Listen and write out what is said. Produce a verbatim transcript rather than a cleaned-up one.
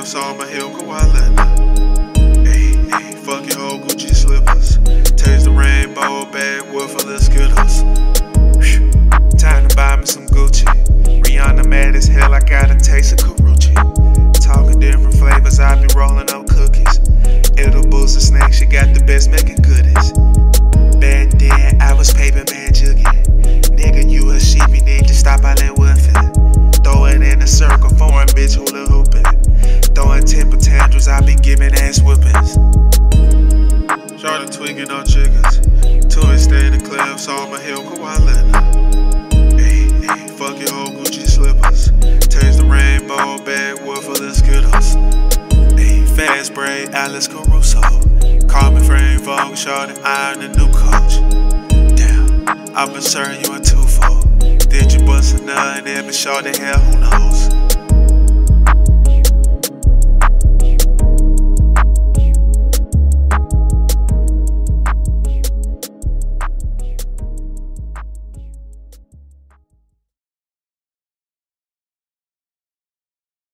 cliffs on my hill, Kawalena. Ayy, ayy, fuck your whole Gucci slippers. Taste the rainbow bag, wolf of the Skittles. Whew. Time to buy me some Gucci. Rihanna mad as hell, I got a taste of Karuchi. Talking different flavors, I be rolling up cookies. Edibles and snacks, she got the best making goodies. Back then, I was paper man jugging. Nigga, you a sheep, you need to stop all that woofing. Throw it in a circle, foreign bitch hula hooping. Throwing temper tantrums, I be giving ass whoopings. Shorty tweaking on chickens. Twisted the cliffs on my hill, Kawalena. Ayy, ayy, fuck your whole Gucci slippers. Taste the rainbow bag, wolf of the Skittles. Ayy, fast braid, Alice Caruso. Call me frame Vogue, shorty, I'm the new coach. Damn, I've been serving you a twofold. Did you bust a nut and then be shorty hell, who knows?